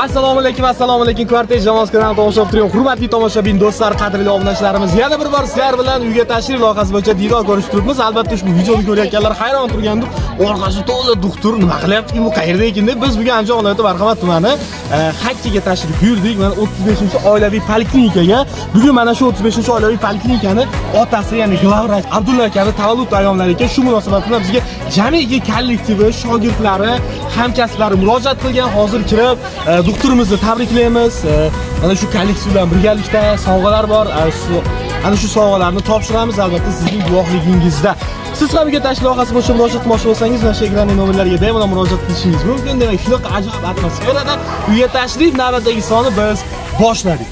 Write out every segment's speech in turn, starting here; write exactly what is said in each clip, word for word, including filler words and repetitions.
Assalomu alaykum, assalomu alaykum. Kvartej jamoasi kanalida tomosha qilib turgan hurmatli tomoshabin do'stlar, qadrli obunachilarimiz, yana bir bor sizlar bilan uyga tashrif loyihasi bo'yicha diydor ko'rishib turibmiz. Albatta ushbu videoni ko'rayotganlar hayron turgandir. Orqasi to'la doktor nima qilyapti, bu qayerda ekan deb biz bugun Andijon viloyati Marhamat tumani Hakkaga tashrif buyurdik. Mana o'ttiz beshinchi oilaviy poliklinikaga. Bugun mana shu o'ttiz beshinchi oilaviy poliklinikani otasi, ya'ni Glavvrach Abdulla akani tavallud ayyomlari ekan. Shu munosabat bilan bizga jamiki kollektivi, shogirdlari, hamkasblari murojaat qilgan. Hozir kirib doktorimizni tabriklaymiz. Mana shu kollektiv bilan birgalikda sovg'alar bor. Ana shu sovg'alarni topshiramiz albatta sizning guvohligingizda. Siz ham uyga tashrif loyihasi bo'yicha murojaat qilmoqchi bo'lsangiz, mana shu ekran nomerlariga bemalol murojaat qilishingiz mumkin. Demak, shunaqa ajoyib atmosferada uyga tashrif navbatdagi soni biz boshladik.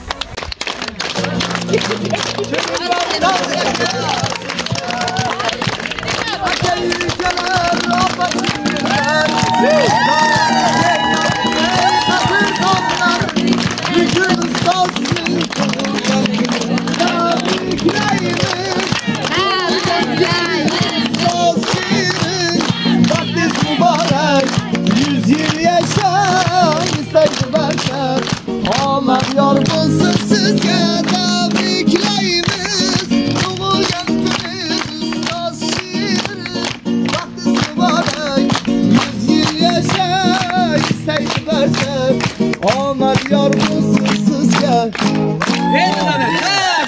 Yar bulsun sizge tabriklayimiz. Doğulgan gününüz az şiirin. Vakti mübarek yüz yıl yaşa isteydi versen. Onlar yar bulsun sizge. Tabriklaymiz,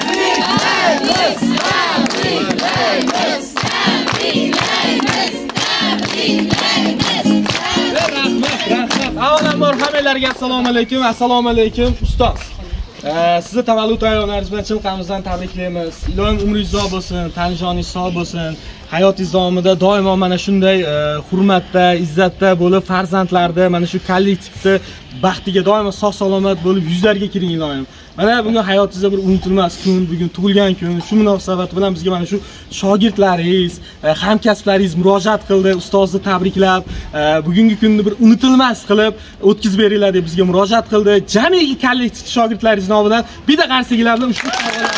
tabriklaymiz, tabriklaymiz, tabriklaymiz. Rahmat, rahmat. Avvalambor hammalarga assalomu alaykum, assalomu alaykum ustoz. Sizni tavallud ayyomlaringiz bilan chilqamizdan tabriklaymiz. Ilohim umringiz uzoq bo'lsin, tanijoningiz sog' bo'lsin. Hayotingiz davomida doimo mana shunday hurmatda, izzatda bo'lib, farzandlarda mana shu kollektivni baxtiga doimo sog' salomat bo'lib yuzlarga kiring ilohim. Mana bugun hayotingizda bir unutilmas kun, bugun tug'ilgan kun. Shu munosabat bilan bizga mana shu shogirdlaringiz, hamkasblaringiz murojaat qildi, ustozni tabriklab, bugungi kunni bir unutilmas qilib o'tkazib beringlar deb bizga murojaat qildi. Jamiki kollektiv shogirdlaringiz nomidan bitta qarsaklar bilan ushbu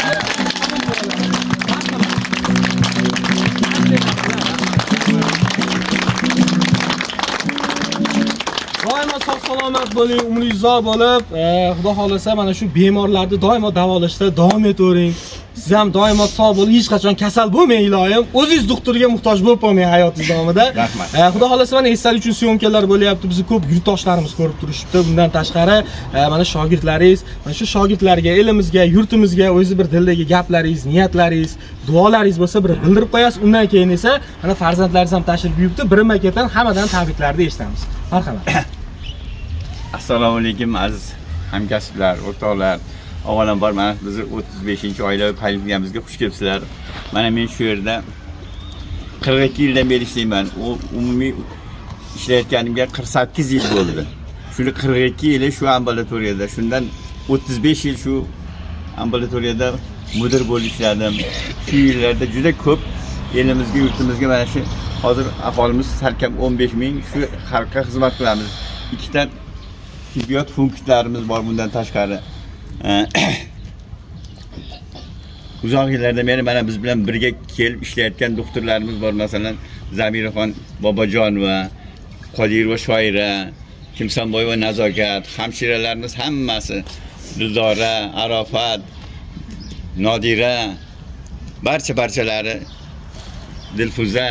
doimo sog' salomat bo'ling, umringiz uzoq bo'lib, Xudo xolasa mana shu bemorlarni doimo davolashda davom etavering. Siz ham doimo sog' bo'lib, hech qachon kasal bo'lmang ilohim. O'zingiz doktorga muhtoj bo'lib qolmang hayotingiz davomida. Rahmat. Xudo xolasa mana esdalik uchun syomkalar bo'lyapti. Bizni ko'p yurtdoshlarimiz ko'rib turishibdi. Bundan tashqari mana shogirdlaringiz, mana shu shogirdlarga, elimizga, yurtimizga o'zi bir dildagi gaplaringiz, niyatlaringiz, duolaringiz bo'lsa bir bildirib qo'yasiz. Undan keyin esa mana farzandlaringiz ham tashrif buyuribdi. Birinma-ketin hammadan tabriklarni eshitamiz. Marhamat. Assalomu alaykum aziz hamkasblar, o'rtoqlar. Avvalambor mana bizni o'ttiz beshinchi oilaviy poliklinikamizga xush kelibsizlar. Mana men shu yerda qirq ikki yildan beri ishlayman. U umumiy ishlayotganimga qirq sakkiz yil bo'ldi. Shuni qirq ikki yili shu ambulatoriyada, shundan o'ttiz besh yil shu ambulatoriyada mudir bo'lib ishladim. Shu yillarda juda ko'p elimizga, yurtimizga mana shu hozir aholimiz salkam o'n besh ming shu xalqqa xizmat qilamiz. Ikkita tibbiyot funksiylarimiz bor bundan tashqari. Uzoq yillardan beri mana biz bilan birga kelib ishlayotgan doktorlarimiz bor. Masalan, Zamiraxon Bobojonova, Qodirova Shoira, Kimsonboyeva Nazokat, hamshiralarimiz hammasi, Dildora, Arofat, Nodira, barcha barchalari, Dilfuza,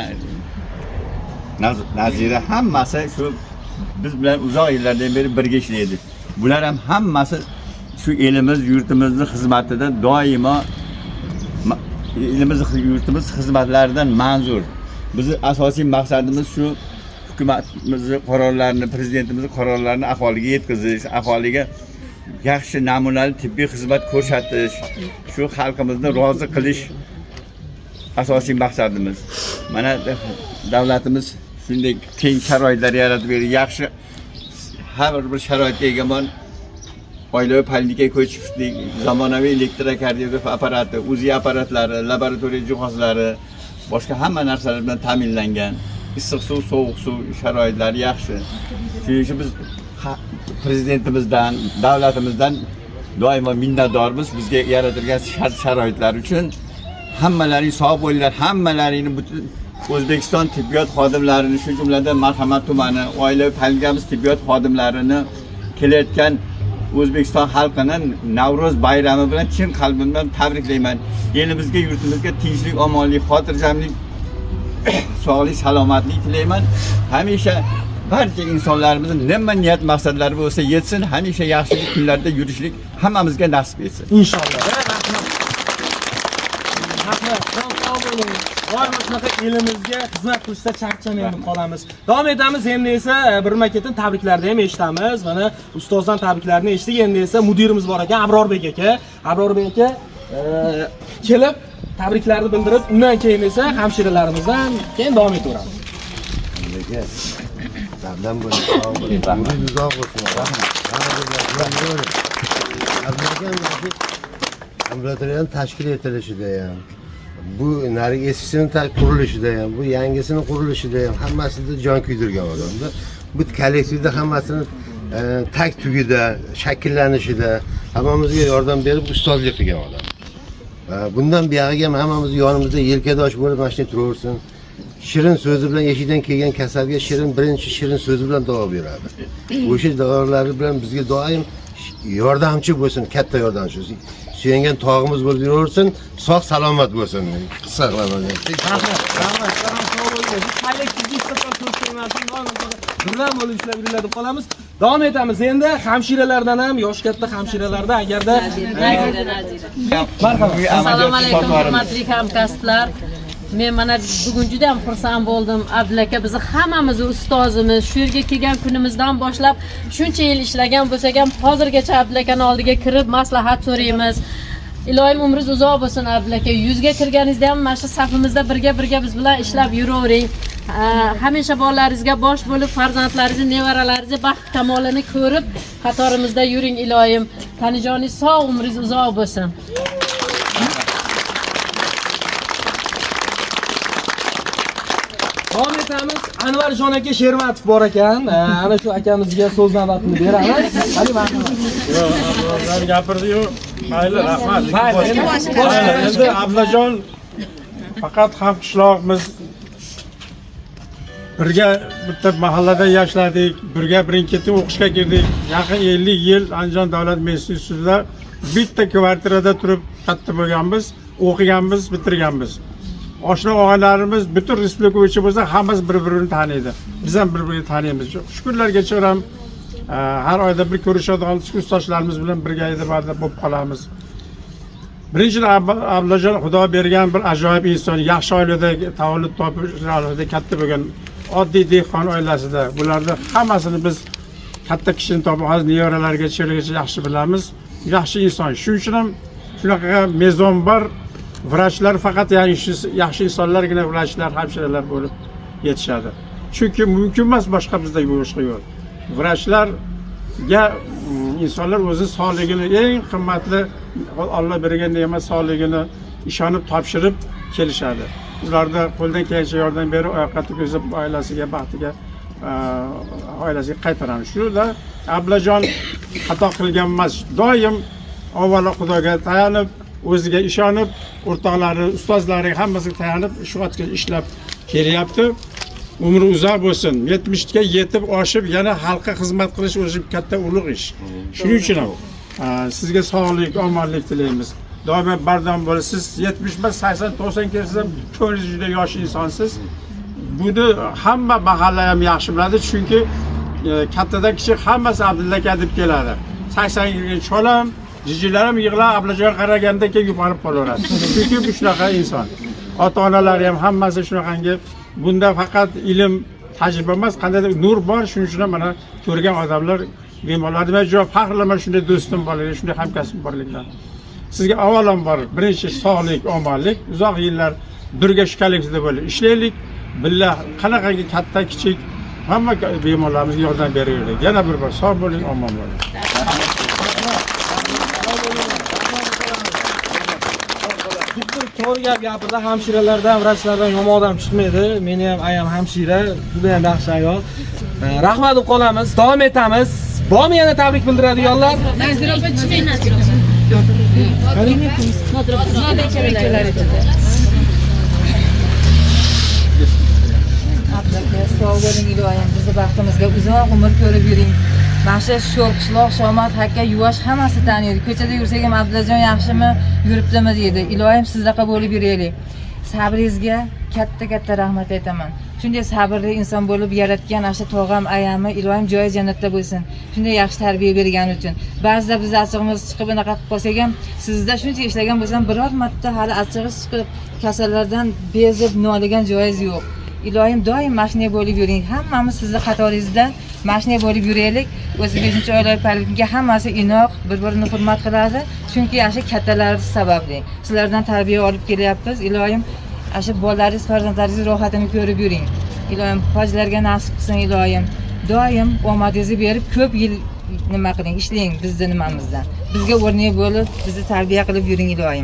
Nazira hammasi shu biz bilan uzoq yillardan beri birga ishlaydi. Bular ham hammasi shu elimiz, yurtimizni xizmatida doimo elimiz, yurtimiz xizmatlaridan manzur. Bizning asosiy maqsadimiz shu hukumatimizning qarorlarini, prezidentimizning qarorlarini aholiga yetkazish, aholiga yaxshi namunali tibbiy xizmat ko'rsatish, shu xalqimizni rozi qilish asosiy maqsadimiz. Mana davlatimiz shunday keng sharoitlar yaratib berdi, yaxshi har bir sharoitga ega bo'lgan oilaviy poliklinikaga ko'chishdik. Zamonaviy elektrokardiograf apparati, uzi apparatlari, laboratoriya jihozlari, boshqa hamma narsalar bilan ta'minlangan. Issiq suv, sovuq suv sharoitlari yaxshi. Shuning uchun biz prezidentimizdan, davlatimizdan doimo minnatdormiz bizga yaratilgan shart sharoitlar uchun. Hammalaring sog' bo'linglar, hammalaringni butun O'zbekiston tibbiyot xodimlarini, shu jumladan Marhamat tumani oilaviy poliklinikamiz tibbiyot xodimlarini kelayotgan O'zbekiston xalqining Navro'z bayrami bilan chin qalbimdan tabriklayman. Elimizga, yurtimizga tinchlik, omonlik, xotirjamlik, sog'lik, salomatlik tilayman. Hamisha barcha insonlarimizning nima niyat maqsadlari bo'lsa yetsin, hamisha yaxshilik kunlarda yurishlik hammamizga nasib etsin. Inshaalloh. Doim shunaqa elimizga xizmat qilishda charchamay qolamiz. Davom etamiz. Endi esa birma-ketin tabriklarni ham eshitamiz. Mana ustozdan tabriklarni eshitdik. Endi esa mudirimiz bor ekan, Abrorbek aka. Abrorbek aka kelib tabriklarni bildirib, undan keyin esa hamshiralarimizdan keyin davom etaveramiz. Sizdan bo'ling, sog' bo'ling, umringiz uzoq bo'lsin. Rahmat. Ambulatoriyaning tashkil etilishida ham, bu narigi eskisining qurilishida ham, bu yangisini qurilishida ham hammasida jon kuydirgan odamda. Bu kollektivda hammasini tag tugida, shakllanishida hammamizga yordam berib ustozlik qilgan odam. Bundan buyog'iga ham hammamiz yonimizda yelkadosh bo'lib mashina turaversin. Shirin so'zi bilan eshikdan kelgan kasalga shirin birinchi shirin so'zi bilan davo beradi. O'sha davolari bilan bizga doim yordamchi bo'lsin, katta yordamchi. Suyangan tog'imiz bo'lib yuraversin, sog' salomat bo'lsin. Qisqa qilaman. Rahmat, rahmat, sog' bo'ling. Kollektivga ishlab turishimiz birdan bo'lib ishlab yuriladi deb qolamiz. Davom etamiz. Endi hamshiralardan ham, yosh katta hamshiralardan agarda marhamat. Assalomu alaykum, hurmatli hamkasblar. Men mana bugun juda ham xursand bo'ldim. Abdulla aka bizni hammamizni ustozimiz. Shu yerga kelgan kunimizdan boshlab shuncha yil ishlagan bo'lsak ham hozirgacha Abdulla akaning oldiga kirib maslahat so'raymiz. Ilohim umringiz uzoq bo'lsin Abdulla aka. yuzga kirganingizda ham mana shu safimizda birga-birga biz bilan ishlab yuravering. Hamisha bolalaringizga bosh bo'lib, farzandlaringizni, nevaralaringizni baxt kamolini ko'rib qatorimizda yuring ilohim. Tanijoningiz sog', umringiz uzoq bo'lsin. Davom etamiz. Anvarjon aka Shermatov bor ekan. Ana shu akamizga so'z navbatini beramiz. Hali marhamat. Yo'q, Abdullajon gapirdi-yu. Mayli, rahmat. Endi Abdullajon faqat ham qishloqimiz birga bitta mahallada yashladik, birga birin-ketin o'qishga kirdik. Yaqin ellik yil Andijon davlat institutida bitta kvartirada turib katta bo'lganmiz, o'qiganmiz, bitirganmiz. Oshna og'alarimiz butun respublika bo'yicha bo'lsa, hammasi bir-birini taniydi. Biz ham bir-birini taniymiz. Shukurlargacha ham har oyda bir ko'rishadigan kursdoshlarimiz bilan birga edibada bo'lib qolamiz. Birinchidan Abdullajon Xudo bergan bir ajoyib inson, yaxshi oilada tavallud topib, oilada katta bo'lgan oddiy dehqon oilasida. Bularning hammasini biz katta kishini topib, hozir nevaralariga, chirgacha yaxshi bilamiz. Yaxshi inson. Shuning uchun ham shunaqa mezon bor. Vrachlar faqat yaxshi yaxshi insonlargina vrachlar, hamshiralar bo'lib yetishadi. Chunki mumkin emas boshqa bizda boshqa yo'l. Vrachlarga insonlar o'zi sog'ligini, eng qimmatli Alloh bergan ne'mat sog'ligini ishonib topshirib kelishadi. Ularda qo'ldan kelgancha yordam berib, oyoqqa ko'zib oilasiga, baxtiga, oilasiga qaytaramiz. Shunda Abdullajon xato qilgan emas. Doim avvalo Xudoga tayanib, o'ziga ishonib, o'rtoqlari, ustozlari hammasiga tayanib shu otga ishlab kelyapti. Umri uzoq bo'lsin. yetmishga yetib oshib yana xalqqa xizmat qilish o'zi katta ulug' ish. Shuning uchun ham sizga sog'lik, omonlik tilaymiz. Doim bardam bo'lasiz. yetmish emas, sakson, to'qson kelsa, ko'nglingiz juda yosh insonsiz. Buni hamma mahalla ham yaxshi biladi, chunki kattadan kichik hammasi Abdulla aka deb keladi. saksonga kirgan cholam Jijilarim yig'lab Abdullajon qaraganda keyin yupanib qolaveradi. Chunki bu shunaqa inson. Ota-onalari ham hammasi shunaqangi. Bunda faqat ilm, tajriba emas, qandaydir nur bor. Shuning uchun mana ko'rgan odamlar bemorlarni men juda faxrlaman shunday do'stim borligi, shunday hamkasbim borligidan. Sizga avvalambor birinchi sog'lik, omonlik, uzoq yillar birga shu kollektivda bo'lib ishlaylik. Billah qanaqangi katta, kichik hamma bemorlarimizga yordam beraylik. Yana bir bor sog' bo'ling, omon bo'ling. To'g'ri gap gapirdi, hamshiralardan, vrachlardan yomon odam chiqmaydi. Meni ham ayam hamshira, juda ham yaxshi ayol. Rahmat deb qolamiz. Davom etamiz. Bormi yana tabrik bildiradiganlar? Nazira opa chiqing, Nazira opa. Abdulla sog' bo'ling, ilohim bizni baxtimizga uzoq umr ko'rib yuring. Mana shu sho'l qishloq, Shomot, Hakka, Yuvosh hammasi taniydi. Ko'chada yursak ham Abdullajon yaxshimi, yuribdimi deydi. Ilohim sizlarga bo'lib yuraylik. Sabringizga katta-katta rahmat aytaman. Shunday sabrli inson bo'lib yaratgan asha tog'am, ayami, Ilohim joyi jannatda bo'lsin. Shunday yaxshi tarbiya bergani uchun. Ba'zida biz achchig'imiz chiqib unaqa qilib qolsak ham, sizda shuncha ishlagan bo'lsam, biror marta hali achchig'i chiqib kasallardan bezib noligan joyingiz yo'q. Ilohim doim mashina bo'lib yuring. Hammamiz sizning qatoringizda mashina bo'lib yuraylik. o'ttiz beshinchi oylab parlikga hammasi inoq, bir-birini hurmat qiladi. Chunki asha kattalar sababli. Sizlardan tarbiya olib kelyapmiz. Ilohim asha bolalaringiz, farzandlaringiz rohatini ko'rib yuring. Ilohim hojlarga nasib qilsin ilohim. Doim omadingizni berib ko'p yil nima qiling, ishlang bizning nimamizda. Bizga o'rnak bo'lib, bizni tarbiya qilib yuring ilohim.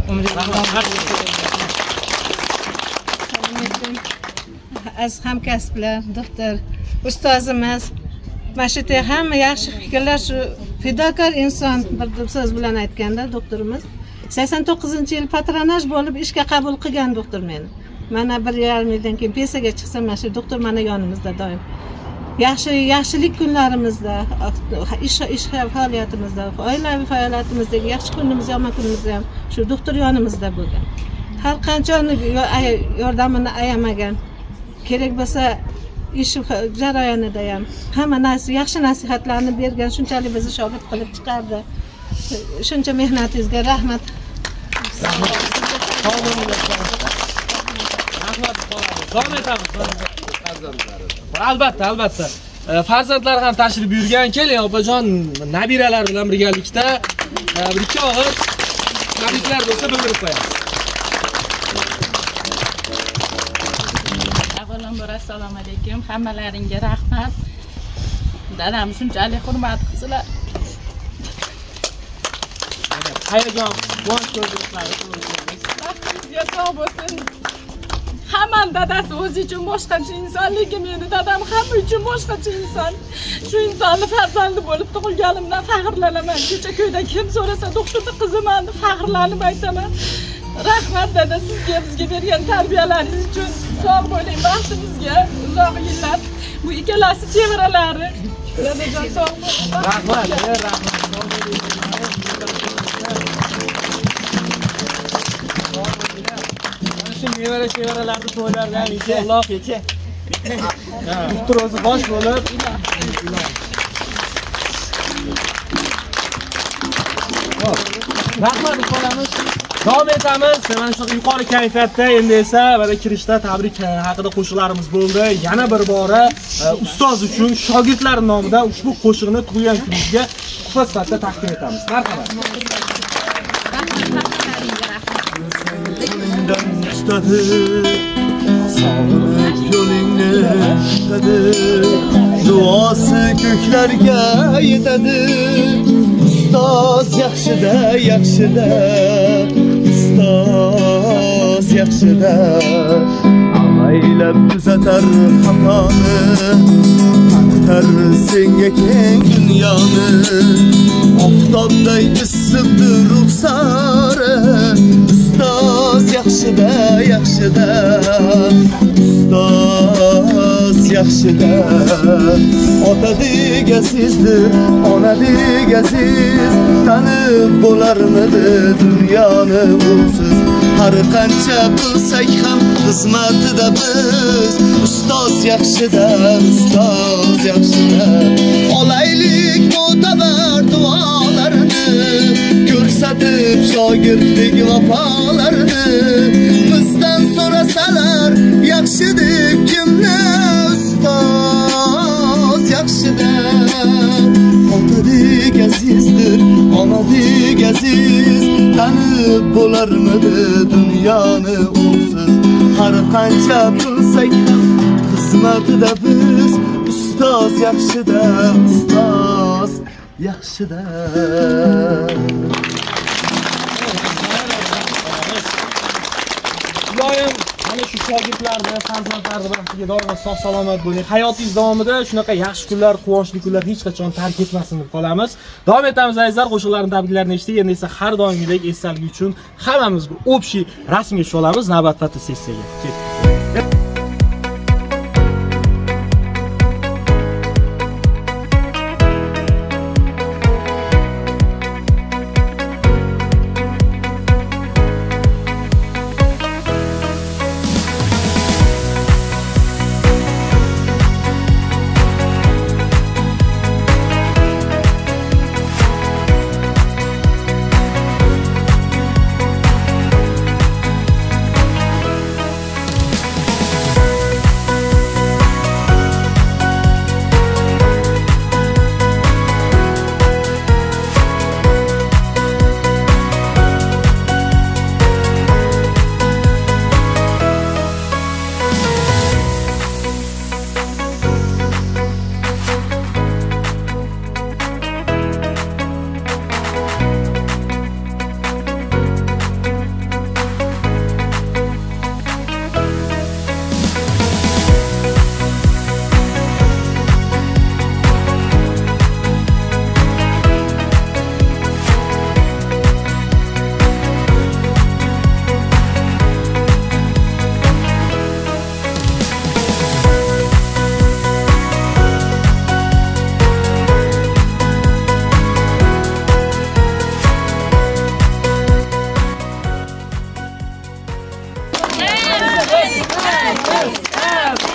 Az hamkasblar, doktor, ustozimiz, mana shu yerda hamma yaxshi fikrlar, shu fidokor inson bir so'z bilan aytganda doktorimiz sakson to'qqizinchi yil patronaj bo'lib ishga qabul qilgan doktor meni. Mana bir yarim yildan keyin pensiyaga chiqsam, mana shu doktor mana yonimizda doim. Yaxshi yaxshilik kunlarimizda, ish ish faoliyatimizda, oilaviy faoliyatimizdagi yaxshi kunimiz, yomon kunimizda ham shu doktor yonimizda bo'lgan. Har qancha yordamini ayamagan. Kerak bo'lsa ish jarayonida ham hamma narsa yaxshi nasihatlarni bergan, shunchalik bizni shogird qilib chiqardi. Shuncha mehnatingizga rahmat. Davom etamiz. Albatta, albatta. Farzandlar ham tashrif buyurgan. Keling, opajon, nabiralar bilan birgalikda bir ikki og'iz tabriklar bo'lsa bildirib qo'yamiz. Avvalambor assalomu alaykum. Hammalaringga rahmat. Dadam shunchalik hurmat qilsalar. Hayajon, quvonch ko'rdiklaringiz. Baxtingizga sog' bo'lsin. Hamma dadasi o'zi uchun boshqacha inson, lekin meni dadam hamma uchun boshqacha inson. Shu insonni farzandi bo'lib tug'ilganimdan faxrlanaman. Ko'cha-ko'yda kim so'rasa, doktorning qiziman deb faxrlanib aytaman. Rahmat dada, sizga bizga bergan tarbiyalaringiz uchun. Sog' bo'ling, baxtimizga uzoq yillar. Bu ikkalasi chevaralari. Dadajon sog' bo'ling. Rahmat, rahmat. Mevara chevaralarni to'ylardan inshaalloh kecha doktor o'zi bosh bo'lib rahmat qolamiz. Davom etamiz. Mana shu yuqori kayfiyatda endi esa mana kirishda tabrik haqida qo'shiqlarimiz bo'ldi. Yana bir bora ustoz uchun shogirdlar nomidan ushbu qo'shiqni tug'ilgan kuningizga tuhfa sifatida taqdim etamiz. Marhamat. Ustadı, sağlık yolunu tadı, duası göklerge yetedi. Ustaz yaxşıda, yaxşıda, ustaz yaxşıda. Ağaylab düzeter hatanı, aktar senga keng dünyani. Oftobday issiqdir ruxsari, ustaz yaxshida, yaxshida, ustaz yaxshida. Ota degasizdir, ona degasiz, tanib bo'larmidi dunyoni usiz. Har qancha qilsak ham xizmatida biz, ustoz yaxshida, ustoz yaxshida. Olaylik mo'tabar duolarini, ko'rsatib shogirdlik vafolarni. Bizdan so'rasalar yaxshi deb kimni, ustoz yaxshida. Ota degasizdir, ona degaziz, tanib bo'larmidi dunyoni usiz. Har qancha qilsak ham xizmatida biz, ustoz yaxshida, ustoz yaxshida. Ilohim mana shu shogirdlarni, farzandlarni baxtiga doimo sog' salomat bo'ling. Hayotingiz davomida shunaqa yaxshi kunlar, quvonchli kunlar hech qachon tark etmasin deb qolamiz. Davom etamiz azizlar, qo'shiqlarning tabriklarini eshitdik. Endi esa har doimgidek esdalik uchun hammamiz bir общий rasmga tushib olamiz navbat fotosessiyaga. Keting.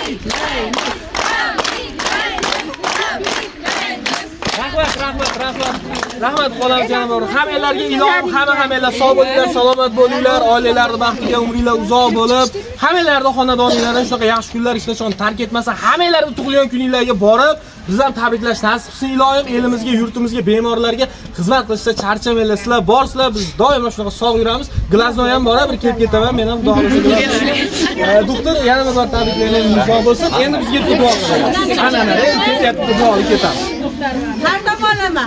Rahmat, rahmat, rahmat. Rahmat qolamiz yana bir. Hammalarga ilohim, hamma hammalar sog' bo'linglar, salomat bo'linglar, oilalarning baxtiga umringlar uzoq bo'lib, hammalarning xonadoninglardan shunaqa yaxshi kunlar hech qachon tark etmasa, hammalarning tug'ilgan kuninglarga borib, biz ham tabriklash nasib qilsin ilohim. Elimizga, yurtimizga, bemorlarga xizmat qilishda charchamaylar, sizlar borsizlar, biz doimo shunaqa sog' yuramiz. Glaznoy ham bor, bir kelib ketaman, men ham duo qilsam. Doktor yana bir bor tabriklayman, sog' bo'lsin. Endi bizga duo qilamiz. Anana, ketyapti, duo ketamiz. Har tomonlama.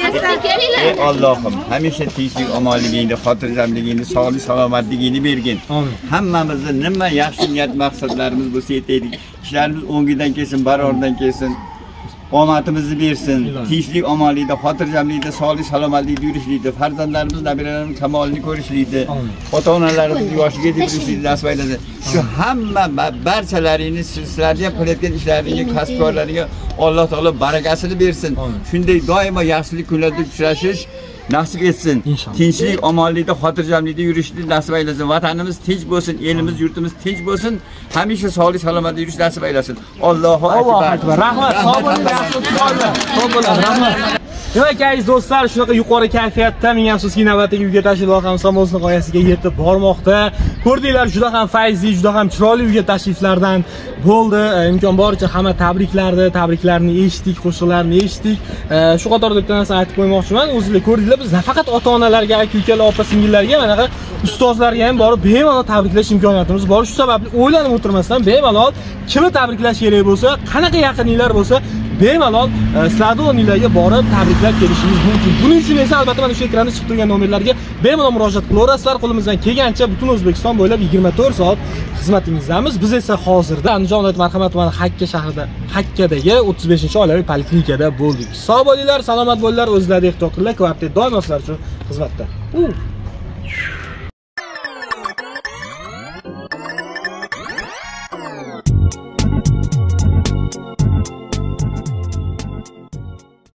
Ey Allohim, hamisha tinchlik, omonligingni, xotirjamligingni, sog'lik, salomatligingni bergin. Amin. Hammamizning nima yaxshi niyat maqsadlarimiz bo'lsa yetaylik. Ishlarimiz o'ngidan kelsin, baroridan kelsin. Omadimizni bersin. Tinchlik, omonlikda, xotirjamlikda, sog'lik, salomatlikda yurishlikda, farzandlarimiz, nabiralarimiz kamolini ko'rishlikda, ota-onalarimiz yoshiga yetib yurishlikda nasib aylasin. Shu hamma barchalaringiz sizlarga qilayotgan ishlaringizga, kasbkorlaringizga Alloh taolo barakasini bersin. Shunday doimo yaxshilik kunlarda uchrashish nasib etsin. Tinchlik, omonlikda, xotirjamlikda yurishni nasib aylasin. Vatanimiz tinch bo'lsin, elimiz, yurtimiz tinch bo'lsin. Hamisha sog'lik, salomatlikda yurish nasib aylasin. Allohu akbar. Rahmat, sog' bo'ling, yaxshi kunlar. Sog' bo'ling, rahmat. Demak, aziz do'stlar, shunaqa yuqori kayfiyatda men afsuski navbatdagi uyga tashrif loyihamiz ham o'z nihoyasiga yetib bormoqda. Ko'rdinglar, juda ham fayzli, juda ham chiroyli uyga tashriflardan bo'ldi. Imkon boricha hamma tabriklarni, tabriklarni eshitdik, qo'shiqlarni eshitdik. Shu qatorda bitta narsa aytib qo'ymoqchiman. O'zingizlar ko'rdinglar, biz nafaqat ota-onalarga, aka-ukalar, opa-singillarga, manaqa ustozlarga ham borib bemalol tabriklash imkoniyatimiz bor. Shu sababli o'ylanib o'tirmasdan bemalol kimni tabriklash kerak bo'lsa, qanaqa yaqininglar bo'lsa, bemalol sizlarning o'rninglarga borib tabriklab kelishingiz mumkin. Buning uchun esa albatta mana shu ekranda chiqib turgan nomerlarga bemalol murojaat qilaverasizlar. Qo'limizdan kelgancha butun O'zbekiston bo'ylab yigirma to'rt soat xizmatingizdamiz. Biz esa hozirda Andijon viloyati Marhamat tumani Hakka shahrida, Hakkadagi o'ttiz beshinchi oilaviy poliklinikada bo'ldik. Sog' bo'linglar, salomat bo'linglar, o'zlaringizni ehtiyot qilinglar. Kvartet doimo sizlar uchun xizmatda.